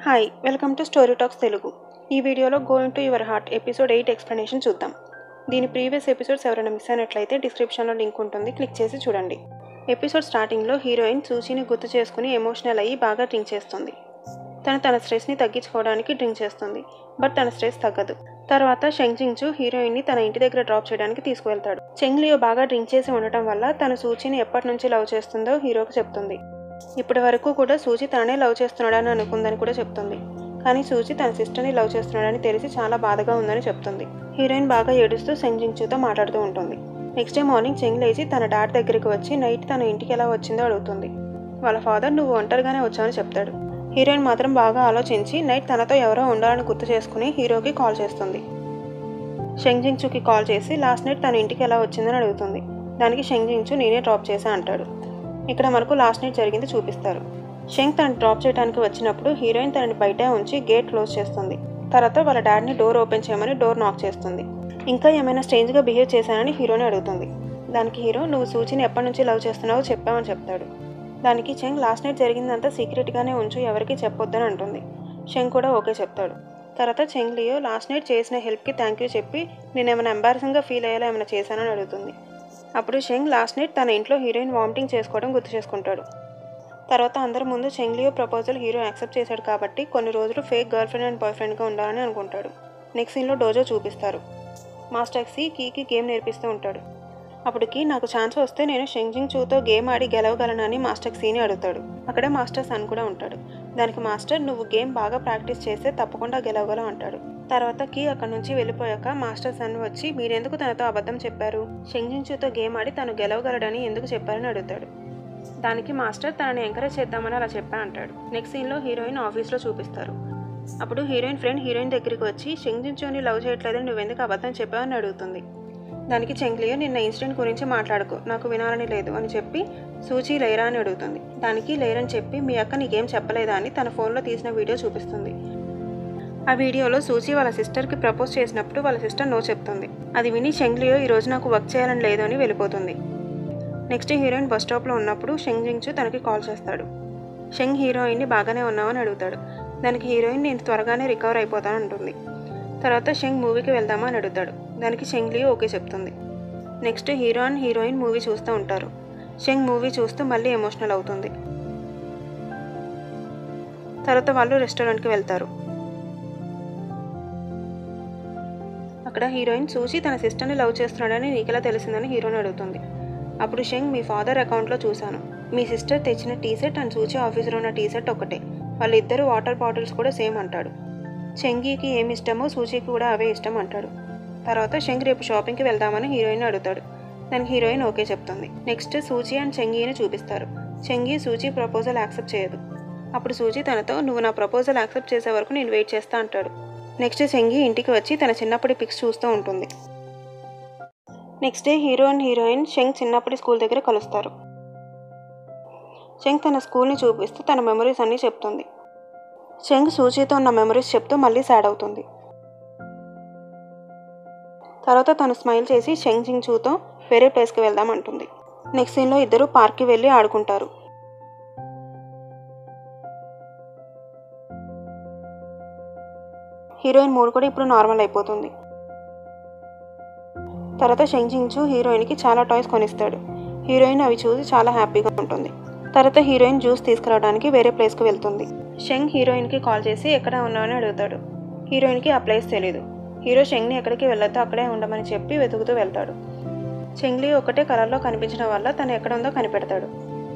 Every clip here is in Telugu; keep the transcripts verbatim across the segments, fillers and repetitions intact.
Hi welcome to story talks Telugu. ఈ వీడియోలో go into your heart episode eight explanation చూద్దాం. దీని ప్రీవియస్ ఎపిసోడ్స్ ఎవరైనా మిస్ అయినట్లయితే డిస్క్రిప్షన్లో లింక్ ఉంటుంది, క్లిక్ చేసి చూడండి. ఎపిసోడ్ స్టార్టింగ్లో హీరోయిన్ సూచీని గుర్తు చేసుకుని ఎమోషనల్ అయ్యి బాగా డ్రింక్ చేస్తుంది. తను తన స్ట్రెస్ని తగ్గించుకోవడానికి డ్రింక్ చేస్తుంది, బట్ తన స్ట్రెస్ తగ్గదు. తర్వాత షెంగ్ జింగ్చు హీరోయిన్ని తన ఇంటి దగ్గర డ్రాప్ చేయడానికి తీసుకువెళ్తాడు. చెంగ్ లియో బాగా డ్రింక్ చేసి ఉండటం వల్ల తను సూచీని ఎప్పటి నుంచి లవ్ చేస్తుందో హీరోకి చెప్తుంది. ఇప్పటి వరకు కూడా సూచి తననే లవ్ చేస్తున్నాడని అనుకుందని కూడా చెప్తుంది. కానీ సూచి తన సిస్టర్ని లవ్ చేస్తున్నాడని తెలిసి చాలా బాధగా ఉందని చెప్తుంది. హీరోయిన్ బాగా ఏడుస్తూ షెంగ్ జింగ్చూతో మాట్లాడుతూ ఉంటుంది. నెక్స్ట్ డే మార్నింగ్ చెంగ్ లేచి తన డాడ్ దగ్గరికి వచ్చి నైట్ తన ఇంటికి ఎలా వచ్చిందో అడుగుతుంది. వాళ్ళ ఫాదర్ నువ్వు ఒంటరిగానే వచ్చావని చెప్తాడు. హీరోయిన్ మాత్రం బాగా ఆలోచించి నైట్ తనతో ఎవరో ఉండాలని గుర్తు చేసుకుని హీరోకి కాల్ చేస్తుంది. షెంగ్ జింగ్చూకి కాల్ చేసి లాస్ట్ నైట్ తన ఇంటికి ఎలా వచ్చిందని అడుగుతుంది. దానికి షెంగ్ జింగ్చూ నేనే డ్రాప్ చేశా అంటాడు. ఇక్కడ మనకు లాస్ట్ నైట్ జరిగింది చూపిస్తారు. షెంగ్ తను డ్రాప్ చేయడానికి వచ్చినప్పుడు హీరోయిన్ తనని బయట ఉంచి గేట్ క్లోజ్ చేస్తుంది. తర్వాత వాళ్ళ డాడీని డోర్ ఓపెన్ చేయమని డోర్ నాక్ చేస్తుంది. ఇంకా ఏమైనా స్ట్రేంజ్గా బిహేవ్ చేశానని హీరోని అడుగుతుంది. దానికి హీరో నువ్వు సూచిని ఎప్పటి నుంచి లవ్ చేస్తున్నావో చెప్పావని చెప్తాడు. దానికి షెంగ్ లాస్ట్ నైట్ జరిగిందంతా సీక్రెట్గానే ఉంచు, ఎవరికి చెప్పొద్దని అంటుంది. షెంగ్ కూడా ఓకే చెప్తాడు. తర్వాత షెంగ్ లియో లాస్ట్ నైట్ చేసిన హెల్ప్కి థ్యాంక్ యూ చెప్పి నేను ఏమైనా ఎంబారసింగ్గా ఫీల్ అయ్యేలా ఏమైనా చేశానని అడుగుతుంది. అప్పుడు షెంగ్ లాస్ట్ నైట్ తన ఇంట్లో హీరోయిన్ వామిటింగ్ చేసుకోవడం గుర్తు చేసుకుంటాడు. తర్వాత అందరి ముందు Sheng Leo proposal hero accept చేశాడు కాబట్టి కొన్ని రోజులు fake girlfriend and boy ఫ్రెండ్గా ఉండాలని అనుకుంటాడు. నెక్స్ట్ సీన్లో డోజో చూపిస్తారు. మాస్టర్ సి కీకి గేమ్ నేర్పిస్తూ ఉంటాడు. అప్పటికి నాకు ఛాన్స్ వస్తే నేను షెంగ్ జింగ్చూతో గేమ్ ఆడి గెలవగలనని మాస్టర్ సీని అడుగుతాడు. అక్కడే మాస్టర్ సన్ కూడా ఉంటాడు. దానికి మాస్టర్ నువ్వు గేమ్ బాగా ప్రాక్టీస్ చేస్తే తప్పకుండా గెలవగలవు అంటాడు. తర్వాత కీ అక్కడ నుంచి వెళ్ళిపోయాక మాస్టర్ సన్ వచ్చి మీరెందుకు తనతో అబద్ధం చెప్పారు, షెంగ్ జింగ్చూతో గేమ్ ఆడి తను గెలవగలడని ఎందుకు చెప్పారని అడుగుతాడు. దానికి మాస్టర్ తనని ఎంకరేజ్ చేద్దామని అలా చెప్పా అంటాడు. నెక్స్ట్ సీన్లో హీరోయిన్ ఆఫీస్లో చూపిస్తారు. అప్పుడు హీరోయిన్ ఫ్రెండ్ హీరోయిన్ దగ్గరికి వచ్చి షెంగ్ జింగ్చూని లవ్ చేయట్లేదని నువ్వెందుకు అబద్ధం చెప్పావని అడుగుతుంది. దానికి చెంగ్ లియో నిన్న ఇన్సిడెంట్ గురించి మాట్లాడుకో, నాకు వినాలని లేదు అని చెప్పి సూచి లైరా అని అడుగుతుంది. దానికి లైరని చెప్పి మీ అక్క నీకేం చెప్పలేదా అని తన ఫోన్లో తీసిన వీడియో చూపిస్తుంది. ఆ వీడియోలో సూచి వాళ్ళ సిస్టర్కి ప్రపోజ్ చేసినప్పుడు వాళ్ళ సిస్టర్ నో చెప్తుంది. అది విని షెంగ్ లియో ఈరోజు నాకు వర్క్ చేయాలని లేదు అని వెళ్ళిపోతుంది. నెక్స్ట్ హీరోయిన్ బస్ స్టాప్లో ఉన్నప్పుడు షెంగ్ జింగ్చూ తనకి కాల్ చేస్తాడు. షెంగ్ హీరోయిన్ని బాగానే ఉన్నావని అడుగుతాడు. దానికి హీరోయిన్ నేను త్వరగానే రికవర్ అయిపోతాను అంటుంది. తర్వాత షెంగ్ మూవీకి వెళ్దామా అని అడుగుతాడు. దానికి షెంగ్ లియో ఓకే చెప్తుంది. Next hero and heroine movie చూస్తూ ఉంటారు. షెంగ్ మూవీ చూస్తూ మళ్ళీ ఎమోషనల్ అవుతుంది. తర్వాత వాళ్ళు రెస్టారెంట్కి వెళ్తారు. అక్కడ హీరోయిన్ సూచి తన సిస్టర్ని లవ్ చేస్తున్నాడని నీకెలా తెలిసిందని హీరోని అడుగుతుంది. అప్పుడు షెంగ్ మీ ఫాదర్ అకౌంట్లో చూశాను, మీ సిస్టర్ తెచ్చిన టీ షర్ట్ అండ్ సూచి ఆఫీసులో ఉన్న టీ షర్ట్ ఒకటే, వాళ్ళిద్దరు వాటర్ బాటిల్స్ కూడా సేమ్ అంటాడు. షెంగీకి ఏమి ఇష్టమో సూచికి కూడా అవే ఇష్టం అంటాడు. తర్వాత షెంగ్ రేపు షాపింగ్కి వెళ్దామని హీరోయిన్ అడుగుతాడు. దానికి హీరోయిన్ ఓకే చెప్తుంది. నెక్స్ట్ సూచి అండ్ షెంగీని చూపిస్తారు. షెంగీ సూచి ప్రపోజల్ యాక్సెప్ట్ చేయదు. అప్పుడు సూచి తనతో నువ్వు నా ప్రపోజల్ యాక్సెప్ట్ చేసే వరకు నేను వెయిట్ చేస్తా అంటాడు. నెక్స్ట్ షెంగీ ఇంటికి వచ్చి తన చిన్నప్పటి పిక్స్ చూస్తూ ఉంటుంది. Next day hero and heroine Sheng చిన్నప్పటి స్కూల్ దగ్గర కలుస్తారు. షెంగ్ తన స్కూల్ని చూపిస్తూ తన మెమరీస్ అన్నీ చెప్తుంది. షెంగ్ సూచితో ఉన్న మెమరీస్ చెప్తూ మళ్ళీ సాడ్ అవుతుంది. తర్వాత తను స్మైల్ చేసి షెంగ్ జింగ్చూతో వేరే ప్లేస్కి వెళ్దాం అంటుంది. నెక్స్ట్ సీన్లో ఇద్దరు పార్క్కి వెళ్ళి ఆడుకుంటారు. హీరోయిన్ మూడ్ కూడా ఇప్పుడు నార్మల్ అయిపోతుంది. తర్వాత షెంగ్ జింగ్చూ హీరోయిన్కి చాలా టాయ్స్ కొనిస్తాడు. హీరోయిన్ అవి చూసి చాలా హ్యాపీగా ఉంటుంది. తర్వాత హీరోయిన్ జ్యూస్ తీసుకురావడానికి వేరే ప్లేస్కి వెళ్తుంది. షెంగ్ హీరోయిన్కి కాల్ చేసి ఎక్కడ ఉన్నావని అడుగుతాడు. హీరోయిన్కి ఆ ప్లేస్ తెలీదు. హీరో షెంగ్ని ఎక్కడికి వెళ్ళొద్దో అక్కడే ఉండమని చెప్పి వెతుకుతూ వెళ్తాడు. షెంగ్ లియో ఒకటే కలర్లో కనిపించడం వల్ల తను ఎక్కడ ఉందో కనిపెడతాడు.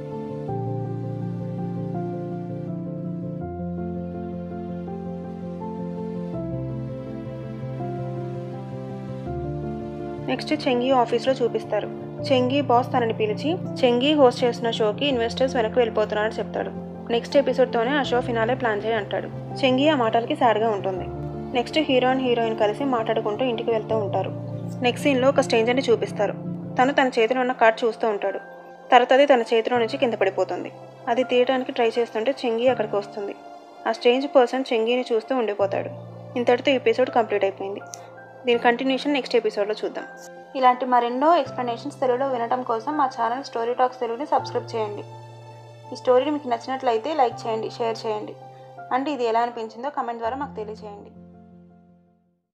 నెక్స్ట్ చెంగీ ఆఫీస్లో చూపిస్తారు. చెంగీ బాస్ తనని పిలిచి చెంగీ హోస్ట్ చేస్తున్న షోకి ఇన్వెస్టర్స్ వెనక్కి వెళ్ళిపోతున్నారని చెప్తాడు. నెక్స్ట్ ఎపిసోడ్తోనే ఆ షో ఫినాలే ప్లాన్ చేయి అంటాడు. చెంగీ ఆ మాటలకి సాడ్గా ఉంటుంది. నెక్స్ట్ హీరో అండ్ హీరోయిన్ కలిసి మాట్లాడుకుంటూ ఇంటికి వెళ్తూ ఉంటారు. నెక్స్ట్ సీన్లో ఒక స్ట్రేంజర్ని చూపిస్తారు. తను తన చేతిలో ఉన్న కార్డ్ చూస్తూ ఉంటాడు. తర్వాత అది తన చేతిలో నుంచి కింద పడిపోతుంది. అది తీయడానికి ట్రై చేస్తుంటే చెంగీ అక్కడికి వస్తుంది. ఆ స్ట్రేంజ్ పర్సన్ చెంగీని చూస్తూ ఉండిపోతాడు. ఇంతటితో ఎపిసోడ్ కంప్లీట్ అయిపోయింది. దీని కంటిన్యూషన్ నెక్స్ట్ ఎపిసోడ్లో చూద్దాం. ఇలాంటి మరెన్నో ఎక్స్ప్లెనేషన్స్ తెలుగులో వినడం కోసం మా ఛానల్ స్టోరీ టాక్స్ తెలుగుని సబ్స్క్రైబ్ చేయండి. ఈ స్టోరీ మీకు నచ్చినట్లయితే లైక్ చేయండి, షేర్ చేయండి. అండ్ ఇది ఎలా అనిపించిందో కమెంట్ ద్వారా మాకు తెలియజేయండి.